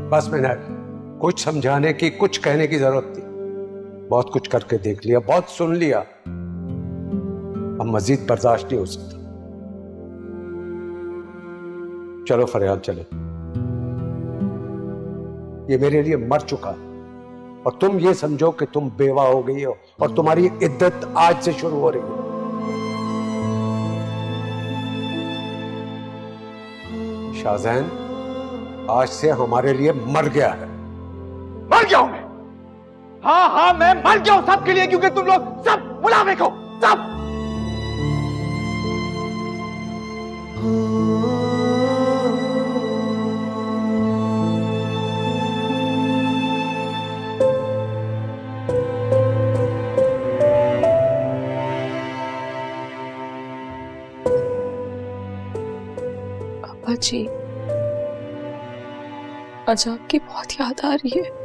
बस मैंने कुछ समझाने की, कुछ कहने की जरूरत थी। बहुत कुछ करके देख लिया, बहुत सुन लिया, अब मजीद बर्दाश्त नहीं हो सकता। चलो फरियाद चले, ये मेरे लिए मर चुका है और तुम ये समझो कि तुम बेवा हो गई हो और तुम्हारी इद्दत आज से शुरू हो रही है। शाहजैन आज से हमारे लिए मर गया है। मर गया हूं मैं? हाँ हाँ मैं मर गया हूं सबके लिए, क्योंकि तुम लोग सब मुनाफिक हो, सब। पापा जी, आज आपकी बहुत याद आ रही है।